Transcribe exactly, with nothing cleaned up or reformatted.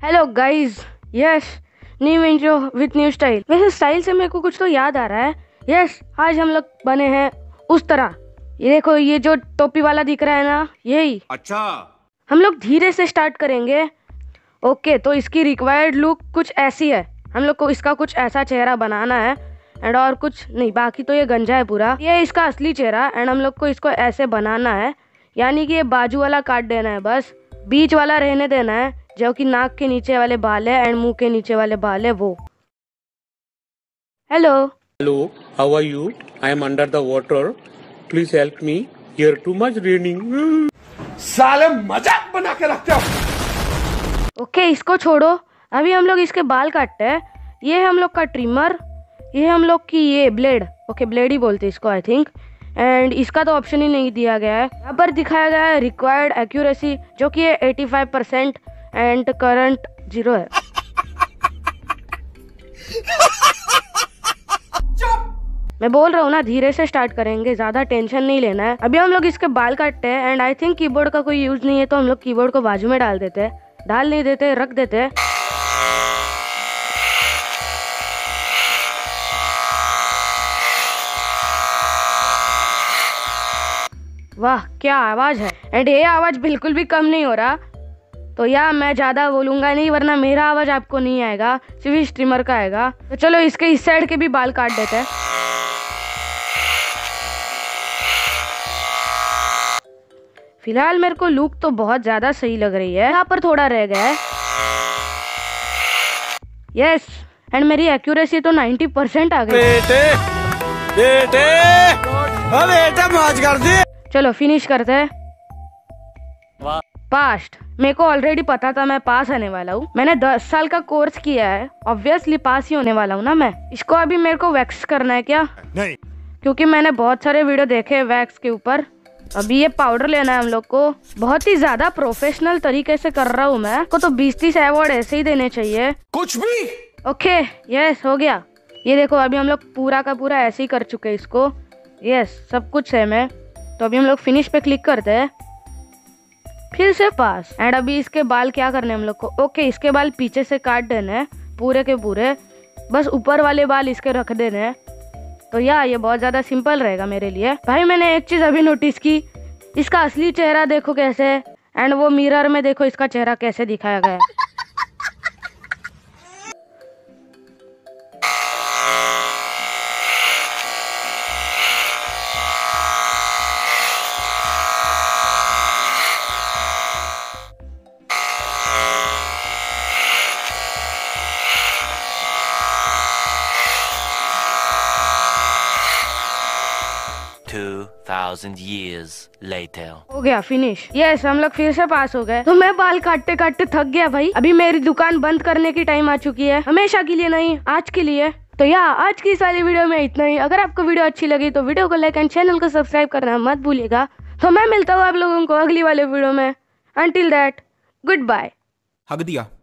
Hello guys, yes new intro with new style. वैसे style से मेरे को कुछ तो याद आ रहा है। यस आज हम लोग बने हैं उस तरह। ये देखो, ये जो टोपी वाला दिख रहा है ना, यही। अच्छा, हम लोग धीरे से स्टार्ट करेंगे। ओके, तो इसकी रिक्वायर्ड लुक कुछ ऐसी है। हम लोग को इसका कुछ ऐसा चेहरा बनाना है एंड और कुछ नहीं। बाकी तो ये गंजा है पूरा। ये इसका असली चेहरा एंड हम लोग को इसको ऐसे बनाना है, यानी कि ये बाजू वाला काट देना है, बस बीच वाला रहने देना है, जो कि नाक के नीचे वाले बाल है एंड मुंह के नीचे वाले बाल है वो। Hello hello, how are you? I am under the water, please help me, here too much raining. साले मजाक बना के रखते हो। ओके, इसको छोड़ो, अभी हम लोग इसके बाल काटते हैं। ये है हम लोग का ट्रिमर, ये हम लोग की ये ब्लेड। ओके, ब्लेड ही बोलते हैं इसको आई थिंक। एंड इसका तो ऑप्शन ही नहीं दिया गया है। यहाँ पर दिखाया गया है रिक्वायर्ड एक्यूरेसी, जो कि है पचासी परसेंट एंड करंट जीरो है। मैं बोल रहा हूँ ना, धीरे से स्टार्ट करेंगे, ज्यादा टेंशन नहीं लेना है। अभी हम लोग इसके बाल काटते हैं एंड आई थिंक कीबोर्ड का कोई यूज नहीं है, तो हम लोग कीबोर्ड को बाजू में डाल देते हैं। डाल नहीं देते, रख देते हैं। वाह क्या आवाज है। एंड ये आवाज बिल्कुल भी कम नहीं हो रहा। तो यार मैं ज्यादा बोलूंगा नहीं, वरना मेरा आवाज आपको नहीं आएगा, सिर्फ स्ट्रीमर का आएगा। तो चलो इसके इस साइड के भी बाल काट देते हैं। फिलहाल मेरे को लुक तो बहुत ज्यादा सही लग रही है। यहाँ पर थोड़ा रह गया है। यस, एंड मेरी एक्यूरेसी तो नब्बे परसेंट आ गई। बेटे बेटे बेटे मौज कर दी। चलो फिनिश करते हैं। पास्ट, मेरे को ऑलरेडी पता था मैं पास आने वाला हूँ। मैंने दस साल का कोर्स किया है, ऑब्वियसली पास ही होने वाला हूँ ना मैं। इसको अभी मेरे को वैक्स करना है क्या? नहीं, क्योंकि मैंने बहुत सारे वीडियो देखे हैं वैक्स के ऊपर। अभी ये पाउडर लेना है हम लोग को। बहुत ही ज्यादा प्रोफेशनल तरीके से कर रहा हूँ मैं को, तो बीस तीस अवार्ड ऐसे ही देने चाहिए। कुछ भी। ओके यस, हो गया। ये देखो, अभी हम लोग पूरा का पूरा ऐसे ही कर चुके हैं इसको। यस, सब कुछ सेम है। तो अभी हम लोग फिनिश पे क्लिक करते हैं, फिर से पास। एंड अभी इसके बाल क्या करने हम लोग को? ओके, इसके बाल पीछे से काट देने हैं पूरे के पूरे, बस ऊपर वाले बाल इसके रख देने हैं। तो यार ये बहुत ज्यादा सिंपल रहेगा मेरे लिए। भाई मैंने एक चीज अभी नोटिस की, इसका असली चेहरा देखो कैसे है एंड वो मिरर में देखो इसका चेहरा कैसे दिखाया गया है। two thousand years later. हो गया फिनिश। यस, हम लोग फिर से पास हो गए। तो मैं बाल काटते काटते थक गया भाई। अभी मेरी दुकान बंद करने की टाइम आ चुकी है, हमेशा के लिए नहीं, आज के लिए। तो यार आज की सारी वीडियो में इतना ही। अगर आपको वीडियो अच्छी लगी तो वीडियो को लाइक एंड चैनल को सब्सक्राइब करना मत भूलिएगा। तो मैं मिलता हूँ आप लोगों को अगली वाले वीडियो में। Until that, good bye. हक दिया।